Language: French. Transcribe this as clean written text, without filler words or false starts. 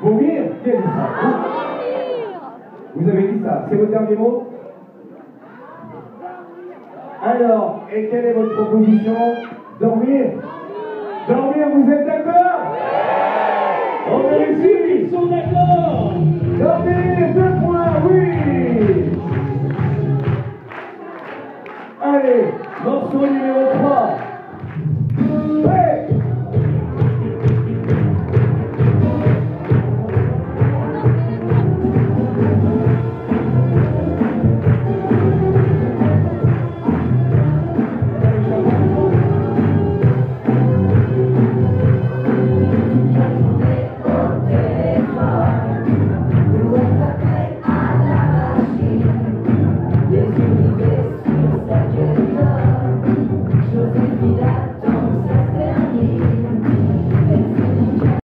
Vomir? Qui a dit ça? Vous avez dit ça. C'est votre dernier mot? Alors, et quelle est votre proposition? Dormir? Dormir, vous êtes d'accord? On réussit!